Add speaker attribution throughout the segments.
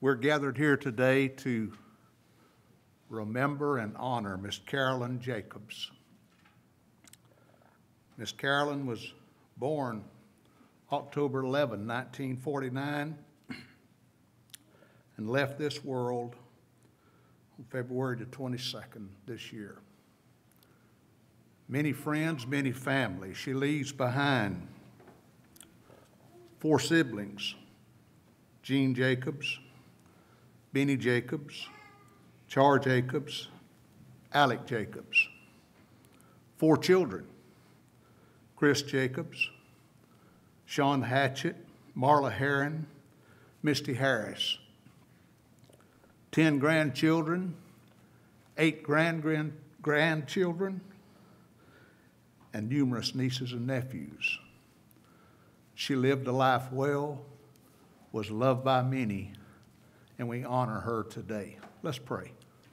Speaker 1: We're gathered here today to remember and honor Miss Carolyn Jacobs. Miss Carolyn was born October 11, 1949, and left this world on February the 22nd this year. Many friends, many families. She leaves behind 4 siblings: Jean Jacobs, Benny Jacobs, Char Jacobs, Alec Jacobs. 4 children: Chris Jacobs, Sean Hatchett, Marla Herron, Mistie Harris. 10 grandchildren, 8 grandchildren, and numerous nieces and nephews. She lived a life well, was loved by many, and we honor her today. Let's pray.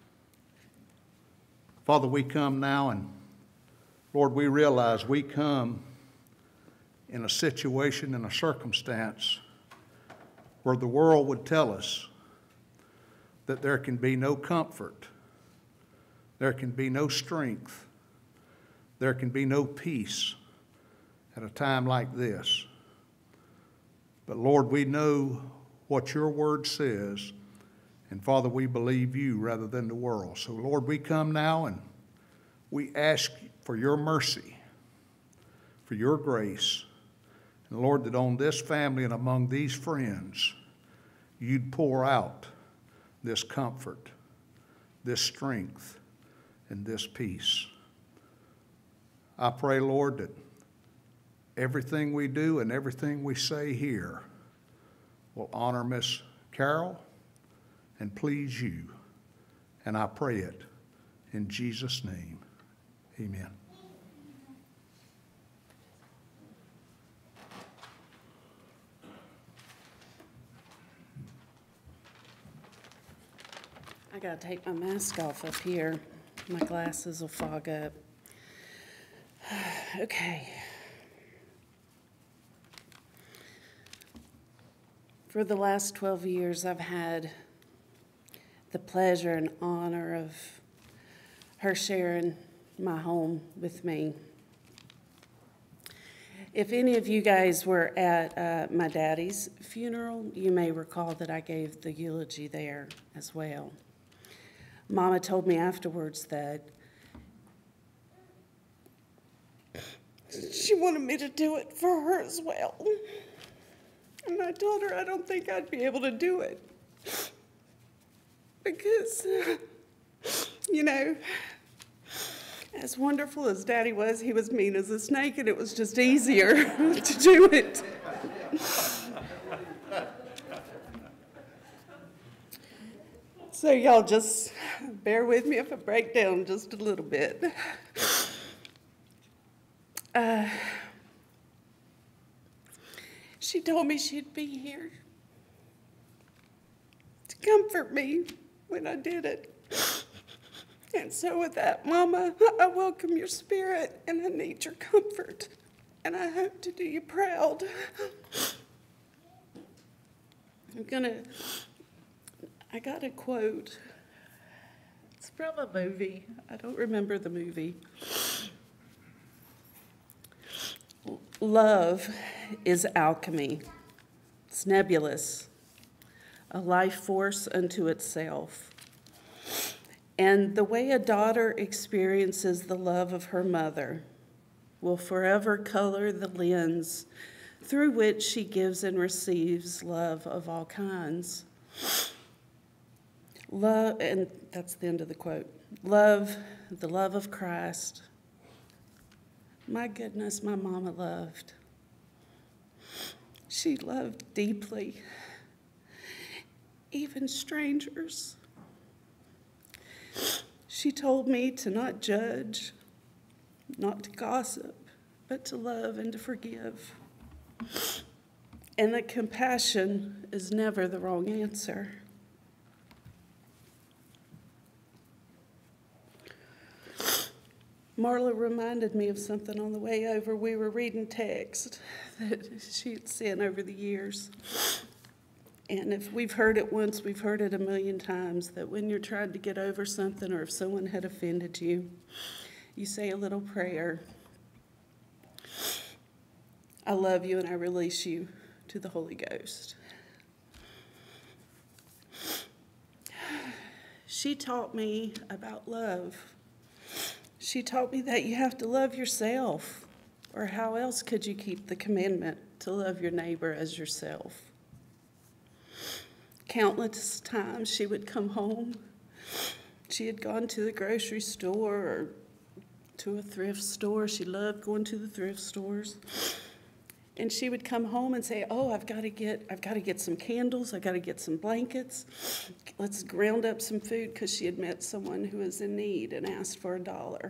Speaker 1: Father, we come now, and Lord, we realize we come in a situation, in a circumstance where the world would tell us that there can be no comfort, there can be no strength, there can be no peace at a time like this. But Lord, we know what your word says, and Father, we believe you rather than the world. So Lord, we come now and we ask for your mercy, for your grace, and Lord, that on this family and among these friends, you'd pour out this comfort, this strength, and this peace. I pray, Lord, that everything we do and everything we say here will honor Miss Carol and please you. And I pray it in Jesus' name. Amen.
Speaker 2: I gotta take my mask off up here. My glasses will fog up. Okay. For the last 12 years, I've had the pleasure and honor of her sharing my home with me. If any of you guys were at my daddy's funeral, you may recall that I gave the eulogy there as well. Mama told me afterwards that she wanted me to do it for her as well. And I told her I don't think I'd be able to do it. Because, you know, as wonderful as Daddy was, he was mean as a snake, and it was just easier to do it. So y'all just bear with me if I break down just a little bit. She told me she'd be here to comfort me when I did it. And so with that, Mama, I welcome your spirit, and I need your comfort, and I hope to do you proud. I got a quote. It's from a movie. I don't remember the movie. Love is alchemy. It's nebulous, a life force unto itself. And the way a daughter experiences the love of her mother will forever color the lens through which she gives and receives love of all kinds. Love, and that's the end of the quote. Love, the love of Christ. My goodness, my mama loved. She loved deeply, even strangers. She told me to not judge, not to gossip, but to love and to forgive. And that compassion is never the wrong answer. Marla reminded me of something on the way over. We were reading text that she had sent over the years. And if we've heard it once, we've heard it a million times, that when you're trying to get over something or if someone had offended you, you say a little prayer. I love you and I release you to the Holy Ghost. She taught me about love. She taught me that you have to love yourself, or how else could you keep the commandment to love your neighbor as yourself? Countless times she would come home. She had gone to the grocery store or to a thrift store. She loved going to the thrift stores. And she would come home and say, oh, I've got to get some candles. I've got to get some blankets. Let's ground up some food, because she had met someone who was in need and asked for $1.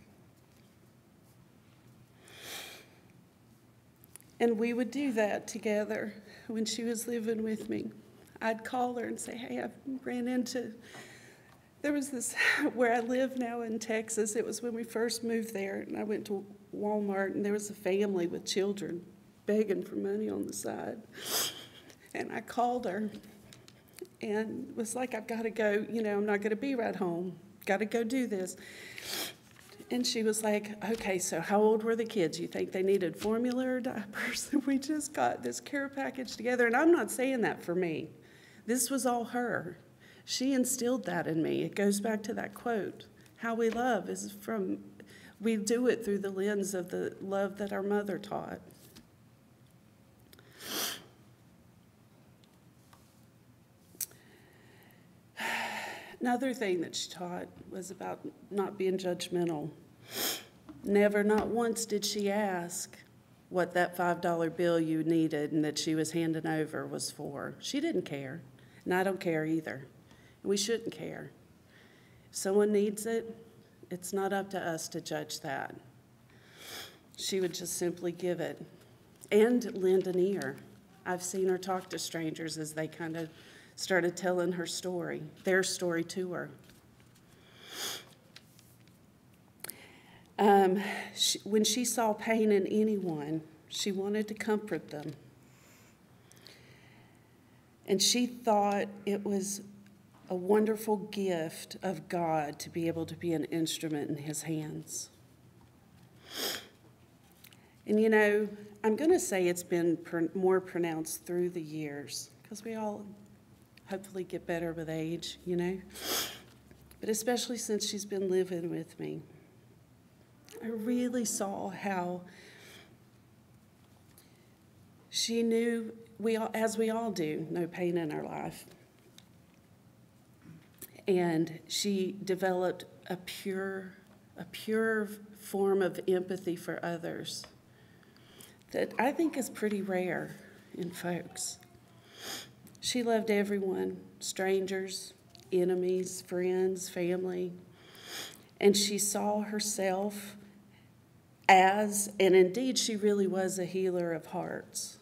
Speaker 2: And we would do that together when she was living with me. I'd call her and say, hey, I ran into, there was this, where I live now in Texas, it was when we first moved there, and I went to Walmart, and there was a family with children begging for money on the side. And I called her and was like, I've got to go, I'm not going to be right home. Got to go do this. And she was like, okay, so how old were the kids? You think they needed formula or diapers? We just got this care package together. And I'm not saying that for me. This was all her. She instilled that in me. It goes back to that quote. How we love is we do it through the lens of the love that our mother taught. Another thing that she taught was about not being judgmental. Never, not once did she ask what that $5 bill you needed and that she was handing over was for. She didn't care, and I don't care either. We shouldn't care. If someone needs it, it's not up to us to judge that. She would just simply give it and lend an ear. I've seen her talk to strangers as they kind of started telling her story, their story to her. When she saw pain in anyone, she wanted to comfort them. And she thought it was a wonderful gift of God to be able to be an instrument in his hands. And I'm going to say it's been more pronounced through the years, because we all hopefully get better with age, But especially since she's been living with me, I really saw how she knew, as we all do, no pain in our life. And she developed a pure form of empathy for others that I think is pretty rare in folks. She loved everyone, strangers, enemies, friends, family. And she saw herself as, and indeed she really was a healer of hearts.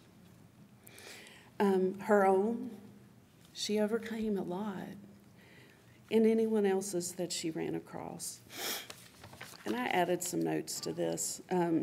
Speaker 2: Her own, she overcame a lot, and anyone else's that she ran across. And I added some notes to this.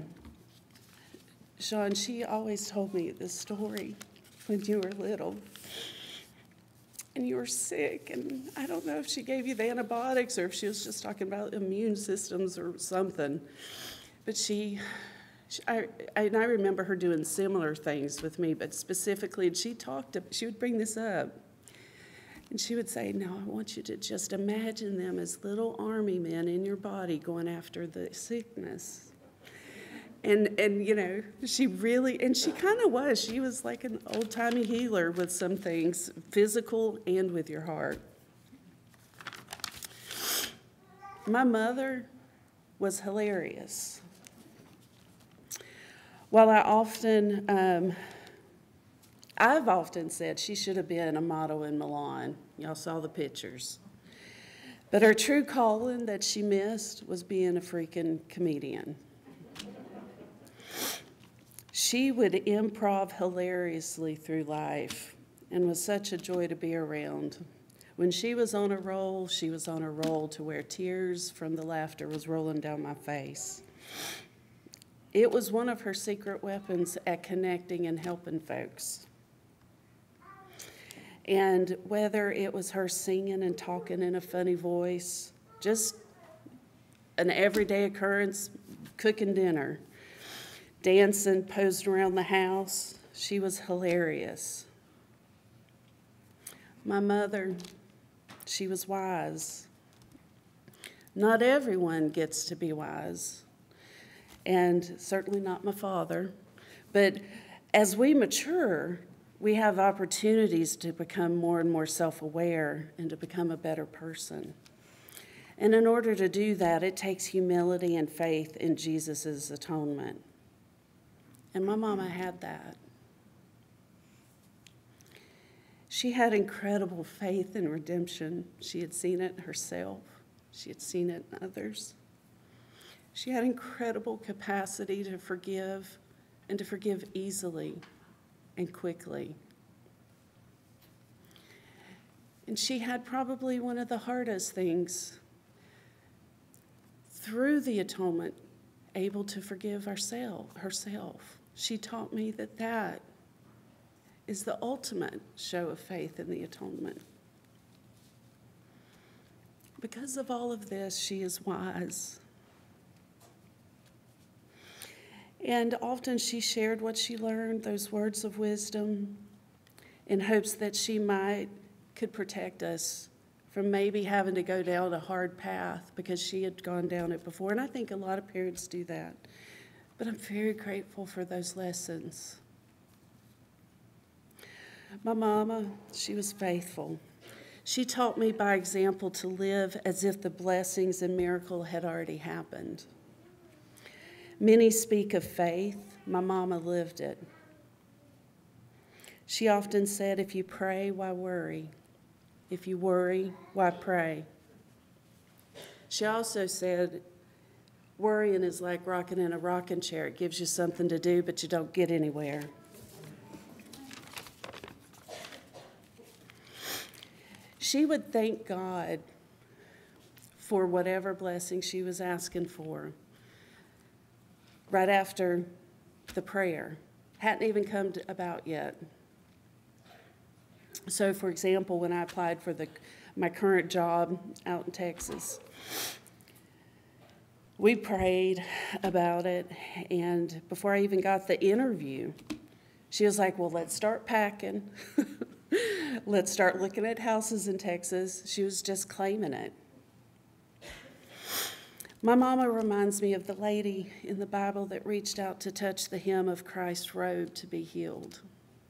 Speaker 2: Sean, she always told me this story when you were little and you were sick, and I don't know if she gave you the antibiotics or if she was just talking about immune systems or something, but I remember her doing similar things with me, but specifically, and she would bring this up, and she would say, "Now I want you to just imagine them as little army men in your body going after the sickness." And she really, and she kind of was. She was like an old-timey healer with some things, physical and with your heart. My mother was hilarious. While I've often said she should have been a model in Milan. Y'all saw the pictures. But her true calling that she missed was being a freaking comedian. She would improv hilariously through life and was such a joy to be around. When she was on a roll, she was on a roll to where tears from the laughter was rolling down my face. It was one of her secret weapons at connecting and helping folks. And whether it was her singing and talking in a funny voice, just an everyday occurrence, cooking dinner, dancing, posing around the house, she was hilarious. My mother, she was wise. Not everyone gets to be wise, and certainly not my father. But as we mature, we have opportunities to become more and more self-aware and to become a better person. And in order to do that, it takes humility and faith in Jesus' atonement. And my mama had that. She had incredible faith in redemption. She had seen it herself. She had seen it in others. She had incredible capacity to forgive and to forgive easily and quickly. And she had probably one of the hardest things through the atonement, able to forgive herself. She taught me that that is the ultimate show of faith in the atonement. Because of all of this, she is wise. And often she shared what she learned, those words of wisdom, in hopes that she could protect us from maybe having to go down a hard path because she had gone down it before. And I think a lot of parents do that. But I'm very grateful for those lessons. My mama, she was faithful. She taught me by example to live as if the blessings and miracle had already happened. Many speak of faith. My mama lived it. She often said, if you pray, why worry? If you worry, why pray? She also said, worrying is like rocking in a rocking chair. It gives you something to do, but you don't get anywhere. She would thank God for whatever blessing she was asking for right after the prayer. Hadn't even come about yet. So, for example, when I applied for my current job out in Texas, we prayed about it, and before I even got the interview, she was like, well, let's start packing. Let's start looking at houses in Texas. She was just claiming it. My mama reminds me of the lady in the Bible that reached out to touch the hem of Christ's robe to be healed.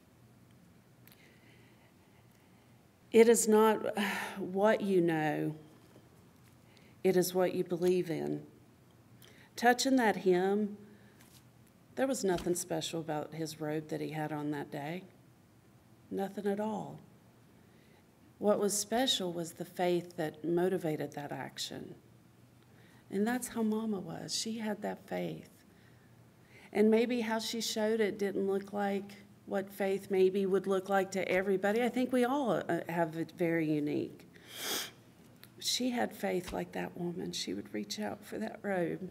Speaker 2: It is not what you know, it is what you believe in. Touching that hem, there was nothing special about his robe that he had on that day. Nothing at all. What was special was the faith that motivated that action. And that's how Mama was. She had that faith. And maybe how she showed it didn't look like what faith maybe would look like to everybody. I think we all have it very unique. She had faith like that woman. She would reach out for that robe.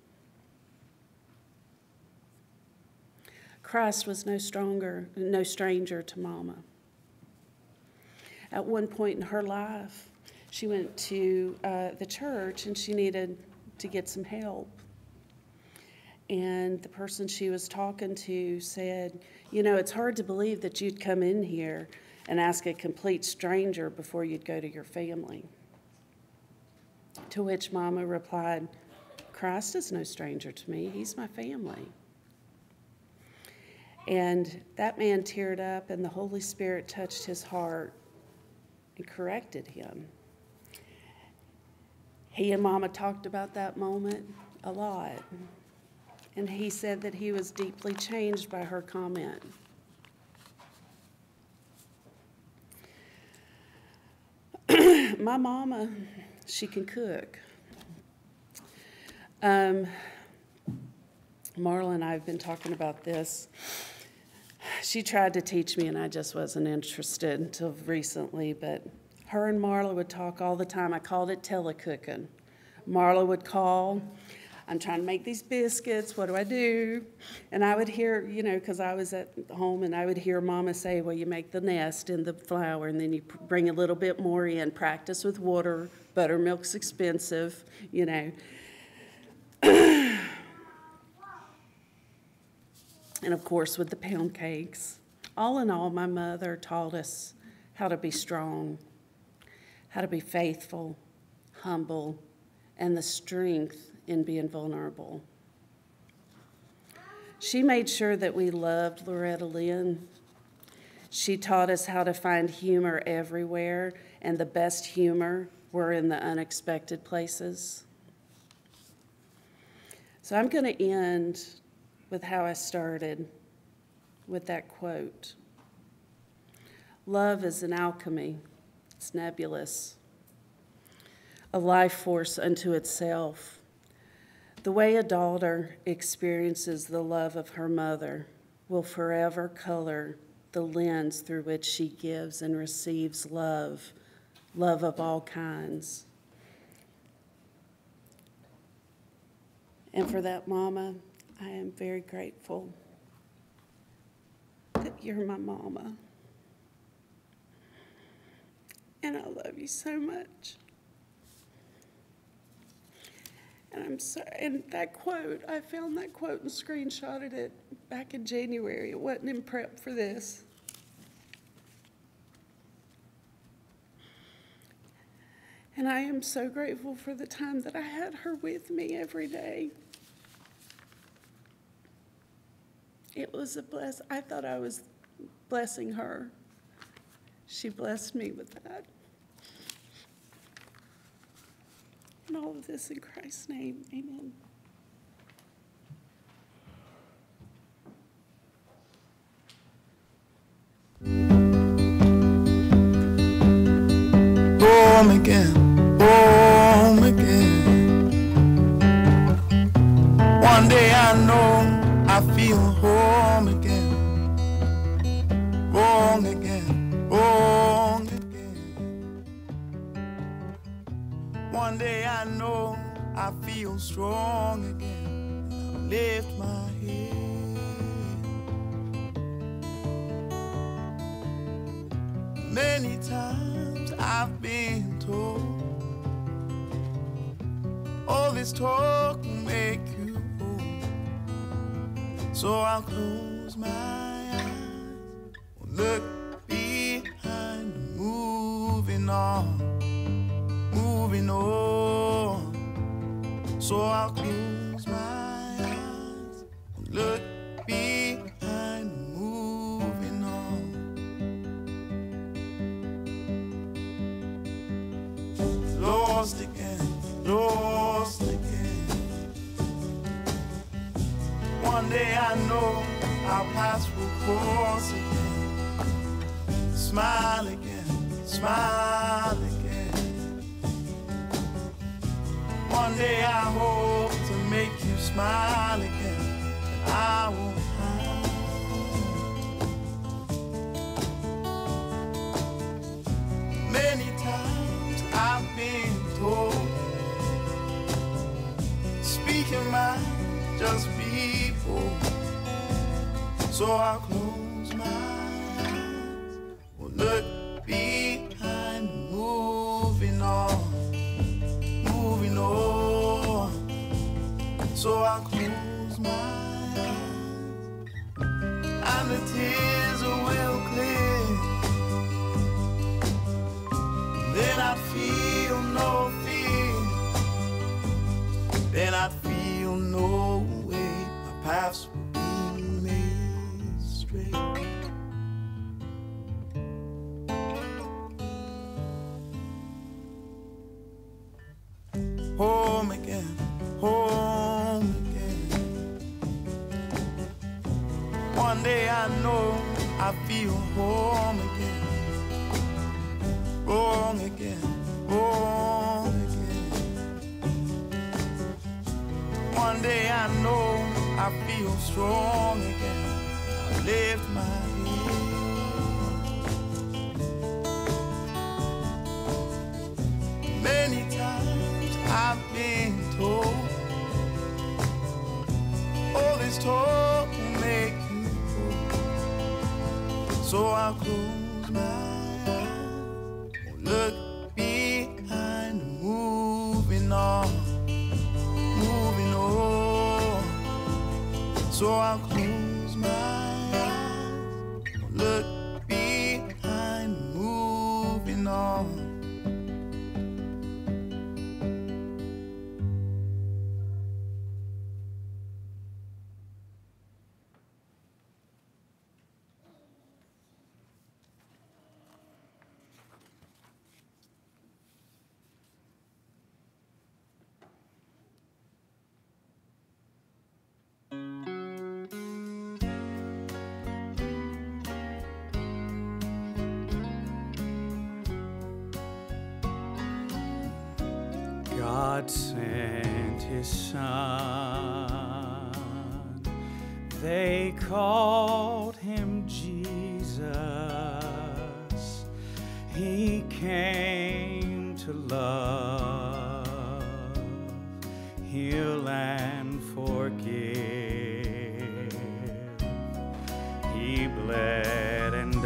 Speaker 2: Christ was no stranger to Mama. At one point in her life, she went to the church and she needed to get some help. And the person she was talking to said, you know, it's hard to believe that you'd come in here and ask a complete stranger before you'd go to your family. To which Mama replied, Christ is no stranger to me. He's my family. And that man teared up, and the Holy Spirit touched his heart and corrected him. He and Mama talked about that moment a lot. And he said that he was deeply changed by her comment. My mama, she can cook. Marla and I have been talking about this. She tried to teach me, and I just wasn't interested until recently, but her and Marla would talk all the time. I called it telecooking. Marla would call. I'm trying to make these biscuits. What do I do? And I would hear, you know, because I was at home, and I would hear Mama say, well, you make the nest in the flour, and then you bring a little bit more in. Practice with water. Buttermilk's expensive, you know. And, of course, with the pound cakes. All in all, my mother taught us how to be strong, how to be faithful, humble, and the strength in being vulnerable. She made sure that we loved Loretta Lynn. She taught us how to find humor everywhere, and the best humor were in the unexpected places. So I'm going to end with how I started, with that quote. Love is an alchemy. It's nebulous, a life force unto itself. The way a daughter experiences the love of her mother will forever color the lens through which she gives and receives love, love of all kinds. And for that, Mama, I am very grateful that you're my mama. And I love you so much. And I'm sorry, and that quote, I found that quote and screenshotted it back in January. It wasn't in prep for this. And I am so grateful for the time that I had her with me every day. It was a blessing. I thought I was blessing her. She blessed me with that. And all of this in Christ's name, amen.
Speaker 3: Home again, home again. One day I know I feel home again. Wrong again, wrong again. One day I know I feel strong again. I lift my head. Many times I've been told all this talk will make you old. So I'll close my eyes, look behind, moving on, moving on. So I'll close my eyes, look behind, moving on. Lost again, lost again. One day I know our paths will cross again. Smile again, smile again. One day I hope to make you smile again, and I won't hide. Many times I've been told, speaking my just people. So I'll close my eyes, will look behind, moving on, moving on. So I'll close my eyes, and the tears will clear. Then I feel no fear. Then I feel no way. My paths will be made straight. Home again, home again. One day I know I feel home again. Wrong again, wrong again. One day I know I feel strong again. I lift my head. Many times I've been told So I'll close my eyes, won't look behind, moving on, moving on. So I'll close my eyes, won't look behind, moving on.
Speaker 4: God sent his son, they called him Jesus. He came to love, heal and forgive. He bled and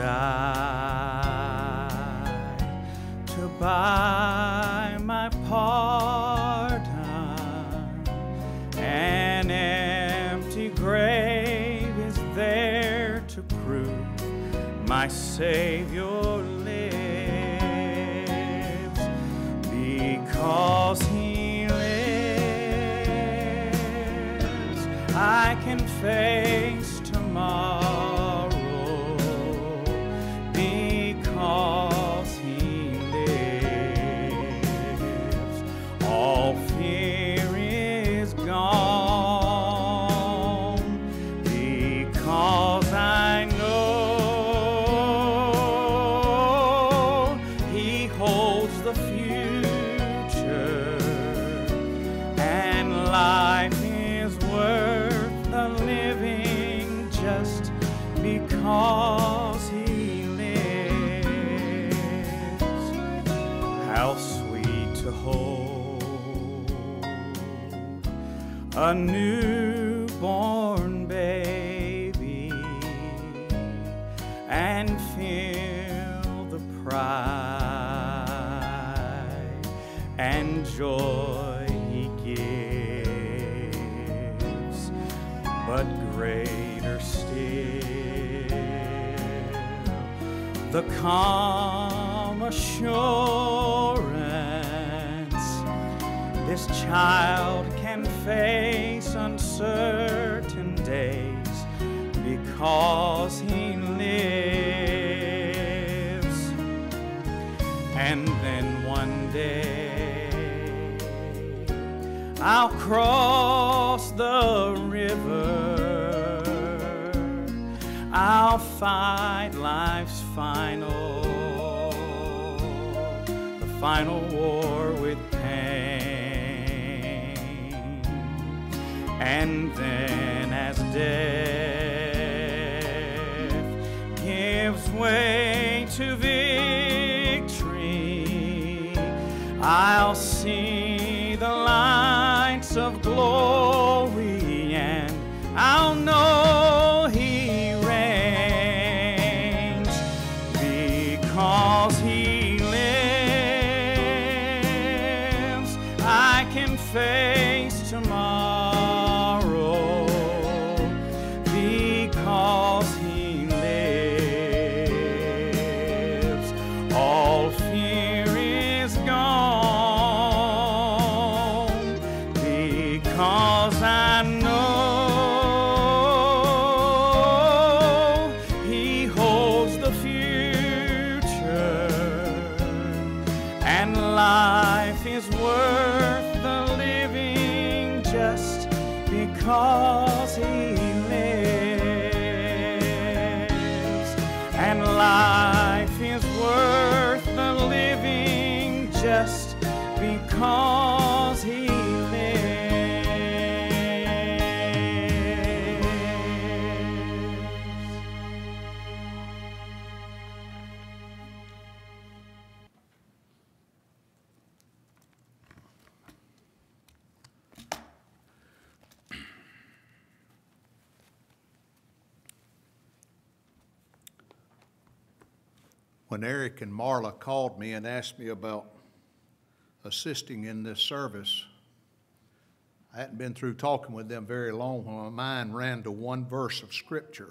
Speaker 4: died to buy my pardon. An empty grave is there to prove my Savior lives. Because he lives, I can face tomorrow. Because he lives, all fear is gone. Because I know he holds the future, and life is worth the living just because he lives. How sweet to hold a newborn baby and feel the pride and joy he gives. But greater still, the calm assurance this child can face uncertain days because he lives. And then one day I'll cross the river, I'll fight life's the final war with pain. And then as death gives way to victory, I'll see the lights of glory, and I'll know he reigns. Because he lives, I can face tomorrow. Because he lives, all fear is gone. Because I know he holds the future, and life is worth the living just because he lives. And life is worth the living just because he lives.
Speaker 1: When Eric and Marla called me and asked me about assisting in this service, I hadn't been through talking with them very long when my mind ran to one verse of Scripture.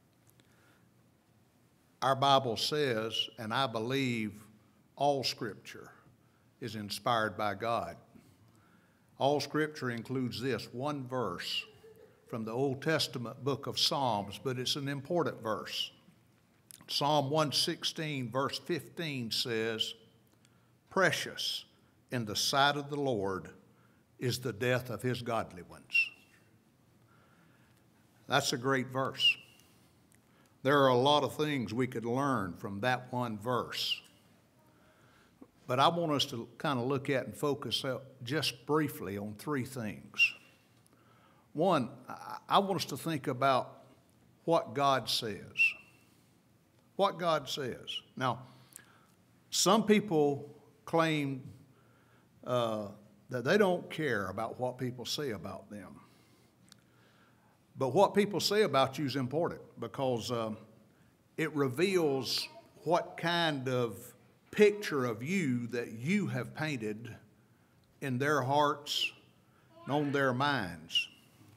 Speaker 1: Our Bible says, and I believe all Scripture is inspired by God. All Scripture includes this one verse from the Old Testament book of Psalms, but it's an important verse. Psalm 116, verse 15 says, "Precious in the sight of the Lord is the death of his godly ones." That's a great verse. There are a lot of things we could learn from that one verse. But I want us to kind of look at and focus out just briefly on three things. One, I want us to think about what God says. What God says. Now, some people claim that they don't care about what people say about them. But what people say about you is important because it reveals what kind of picture of you that you have painted in their hearts and on their minds.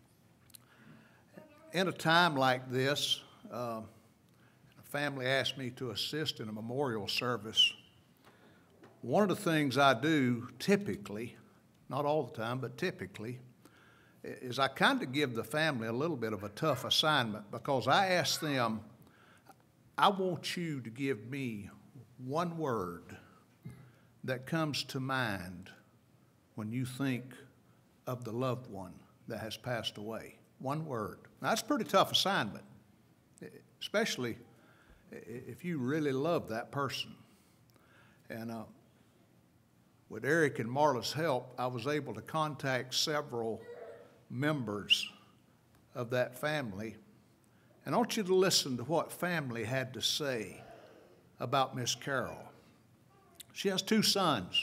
Speaker 1: In a time like this, a family asked me to assist in a memorial service. One of the things I do typically, not all the time, but typically, is I kind of give the family a little bit of a tough assignment because I ask them, I want you to give me one word that comes to mind when you think of the loved one that has passed away. One word. Now, that's a pretty tough assignment, especially if you really love that person. And with Eric and Marla's help, I was able to contact several members of that family. And I want you to listen to what family had to say about Miss Carol. She has two sons.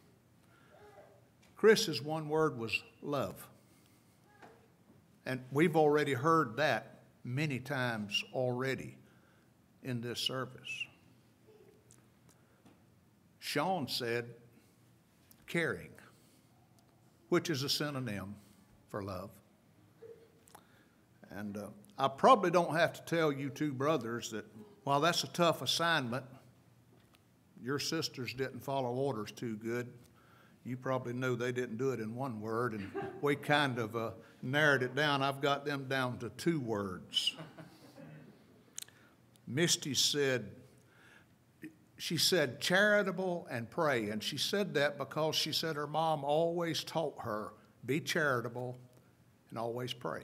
Speaker 1: Chris's one word was love. And we've already heard that many times already in this service. Sean said caring, which is a synonym for love. And I probably don't have to tell you two brothers that while that's a tough assignment, your sisters didn't follow orders too good. You probably know they didn't do it in one word, and we kind of narrowed it down. I've got them down to two words. Mistie said, she said charitable and pray, and she said that because she said her mom always taught her, be charitable and always pray.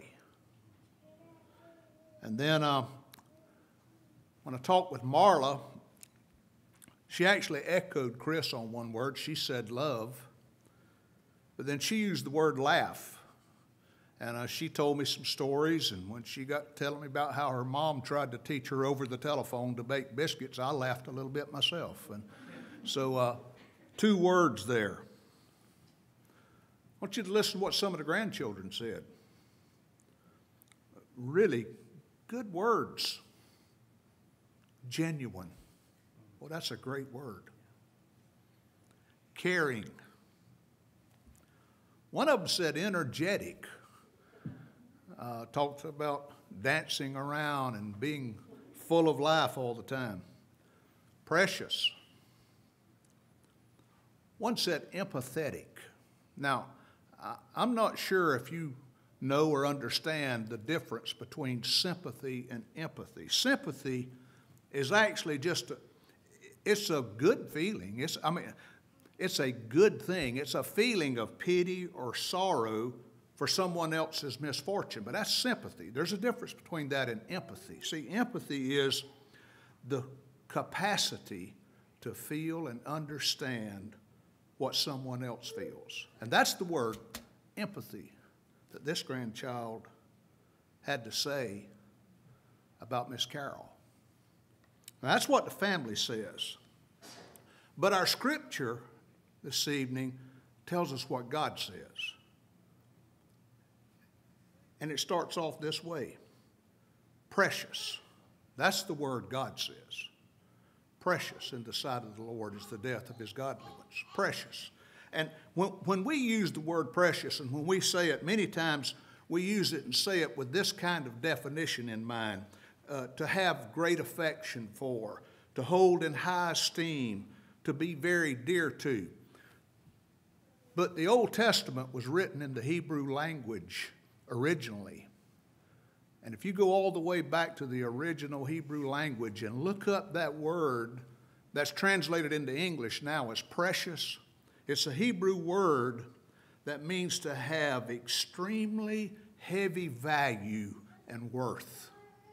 Speaker 1: And then when I talked with Marla, she actually echoed Chris on one word. She said love, but then she used the word laugh. And she told me some stories, and when she got telling me about how her mom tried to teach her over the telephone to bake biscuits, I laughed a little bit myself. And so two words there. I want you to listen to what some of the grandchildren said. Really good words. Genuine. Well, that's a great word. Caring. One of them said energetic. Talked about dancing around and being full of life all the time. Precious. One said empathetic. Now, I'm not sure if you know or understand the difference between sympathy and empathy. Sympathy is actually it's a good feeling. It's a good thing. It's a feeling of pity or sorrow for someone else's misfortune, but that's sympathy. There's a difference between that and empathy. See, empathy is the capacity to feel and understand what someone else feels. And that's the word, empathy, that this grandchild had to say about Miss Carol. Now, that's what the family says. But our scripture this evening tells us what God says. And it starts off this way. Precious. That's the word God says. Precious in the sight of the Lord is the death of his godly ones. Precious. And when we use the word precious, and when we say it, many times we use it and say it with this kind of definition in mind: to have great affection for, to hold in high esteem, to be very dear to. But the Old Testament was written in the Hebrew language originally. And if you go all the way back to the original Hebrew language and look up that word that's translated into English now as precious, it's a Hebrew word that means to have extremely heavy value and worth.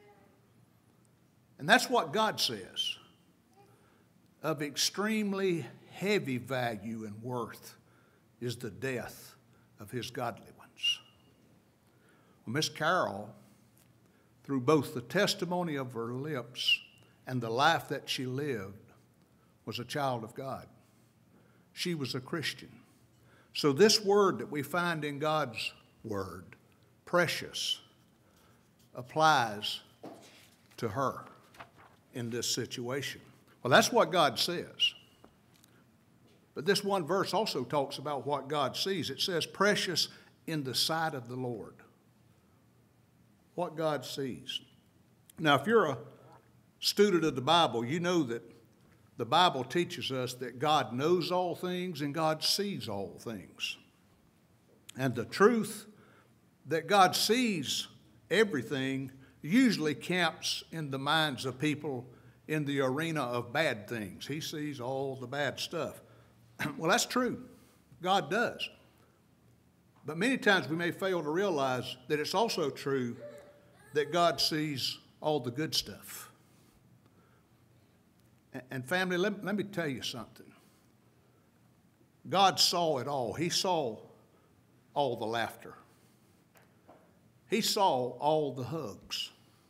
Speaker 1: And that's what God says, of extremely heavy value and worth is the death of his godly ones. Well, Miss Carol, through both the testimony of her lips and the life that she lived, was a child of God. She was a Christian. So this word that we find in God's word, precious, applies to her in this situation. Well, that's what God says. But this one verse also talks about what God sees. It says, precious in the sight of the Lord. What God sees. Now, if you're a student of the Bible, you know that the Bible teaches us that God knows all things and God sees all things. And the truth that God sees everything usually camps in the minds of people in the arena of bad things. He sees all the bad stuff. Well, that's true. God does. But many times we may fail to realize that it's also true that God sees all the good stuff. And family, let me tell you something. God saw it all. He saw all the laughter. He saw all the hugs.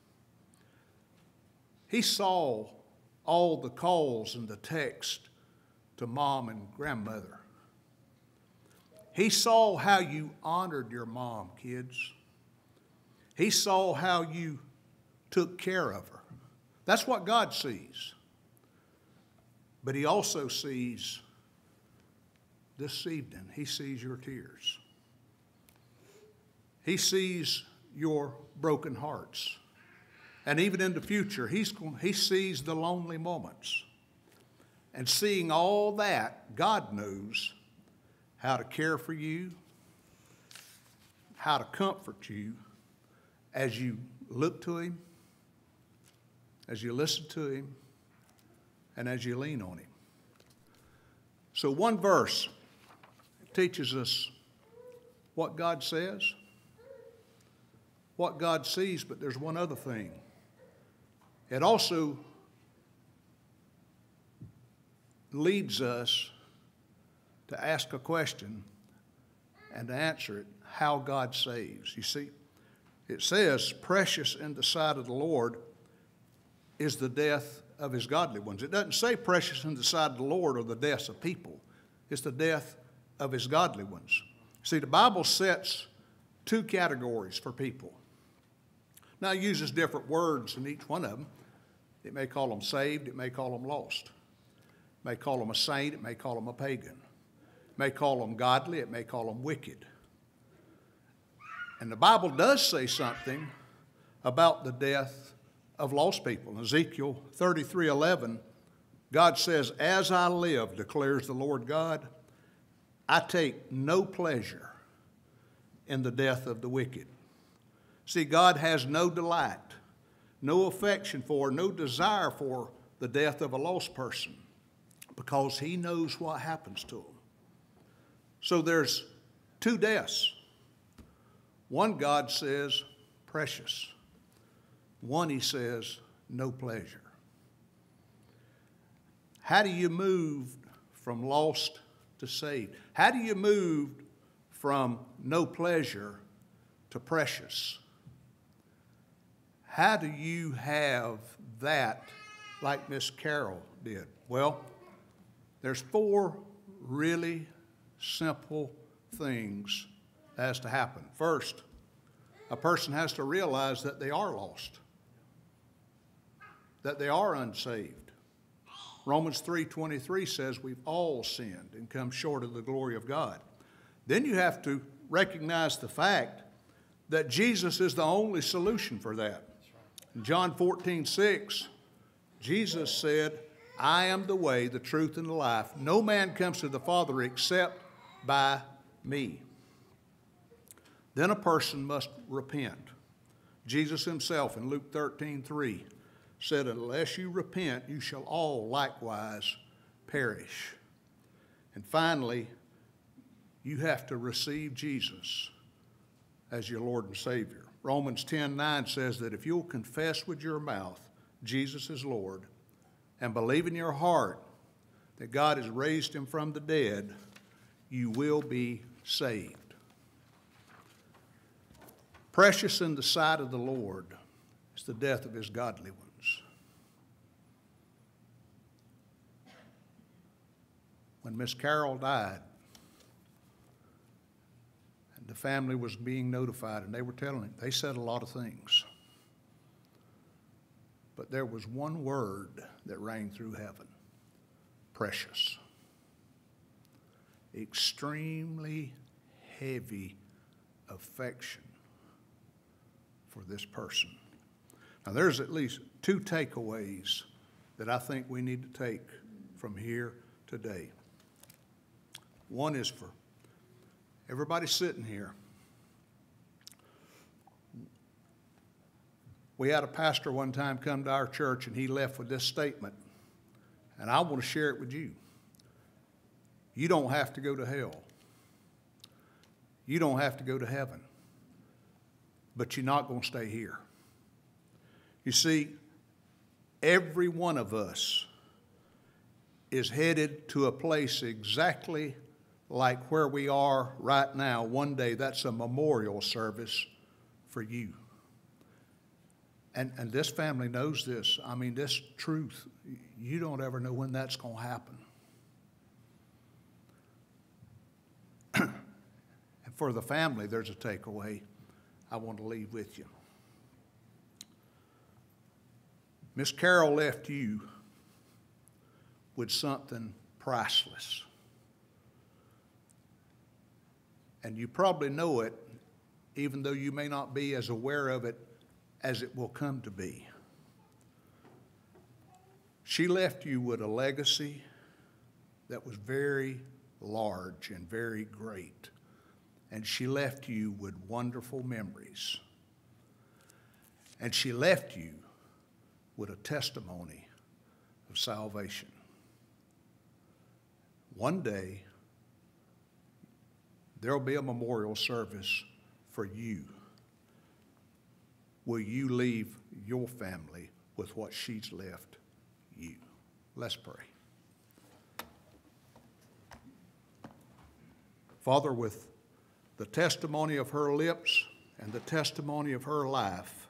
Speaker 1: He saw all the calls and the text to mom and grandmother. He saw how you honored your mom, kids. He saw how you took care of her. That's what God sees. But he also sees this evening, he sees your tears. He sees your broken hearts. And even in the future, he sees the lonely moments. And seeing all that, God knows how to care for you, how to comfort you as you look to him, as you listen to him, and as you lean on him. So one verse teaches us what God says, what God sees, but there's one other thing. It also leads us to ask a question and to answer it, how God saves. You see, it says, precious in the sight of the Lord is the death of his godly ones. It doesn't say precious in the sight of the Lord are the deaths of people. It's the death of his godly ones. See, the Bible sets two categories for people. Now, it uses different words in each one of them. It may call them saved. It may call them lost. It may call them a saint. It may call them a pagan. It may call them godly. It may call them wicked. And the Bible does say something about the death of lost people. In Ezekiel 33:11, God says, as I live, declares the Lord God, I take no pleasure in the death of the wicked. See, God has no delight, no affection for, no desire for the death of a lost person because he knows what happens to them. So there's two deaths. One, God says, precious. One, he says, no pleasure. How do you move from lost to saved? How do you move from no pleasure to precious? How do you have that like Miss Carol did? Well, there's four really simple things that has to happen. First, a person has to realize that they are lost, that they are unsaved. Romans 3:23 says we've all sinned and come short of the glory of God. Then you have to recognize the fact that Jesus is the only solution for that. In John 14:6, Jesus said, I am the way, the truth, and the life. No man comes to the Father except by me. Then a person must repent. Jesus himself in Luke 13:3 said, unless you repent, you shall all likewise perish. And finally, you have to receive Jesus as your Lord and Savior. Romans 10:9 says that if you'll confess with your mouth Jesus is Lord and believe in your heart that God has raised him from the dead, you will be saved. Precious in the sight of the Lord is the death of his godly ones. When Miss Carol died, and the family was being notified, and they were telling him, they said a lot of things. But there was one word that rang through heaven: precious. Extremely heavy affection for this person. Now, there's at least two takeaways that I think we need to take from here today. One is for everybody sitting here. We had a pastor one time come to our church, and he left with this statement, and I want to share it with you. You don't have to go to hell. You don't have to go to heaven. But you're not going to stay here. You see, every one of us is headed to a place exactly like where we are right now. One day, that's a memorial service for you. And this family knows this. I mean, this truth, you don't ever know when that's going to happen. And for the family, there's a takeaway I want to leave with you. Miss Carol left you with something priceless. And you probably know it, even though you may not be as aware of it as it will come to be. She left you with a legacy that was very large and very great. And she left you with wonderful memories. And she left you with a testimony of salvation. One day, there'll be a memorial service for you. Will you leave your family with what she's left you? Let's pray. Father, with the testimony of her lips and the testimony of her life,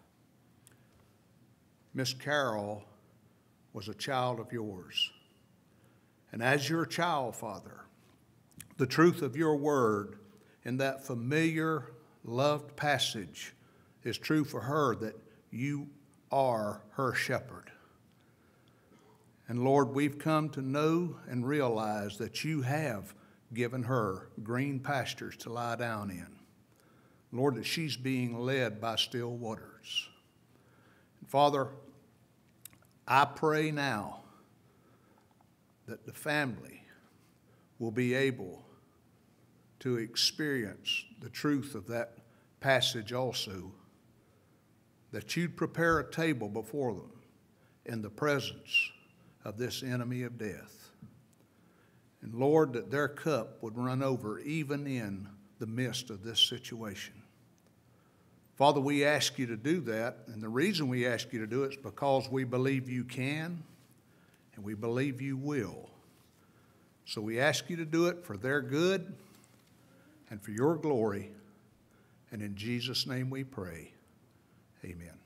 Speaker 1: Miss Carol was a child of yours. And as your child, Father, the truth of your word in that familiar, loved passage is true for her, that you are her shepherd. And Lord, we've come to know and realize that you have given her green pastures to lie down in. Lord, that she's being led by still waters. And Father, I pray now that the family will be able to experience the truth of that passage also, that you'd prepare a table before them in the presence of this enemy of death. And Lord, that their cup would run over even in the midst of this situation. Father, we ask you to do that, and the reason we ask you to do it is because we believe you can, and we believe you will. So we ask you to do it for their good and for your glory, and in Jesus' name we pray. Amen.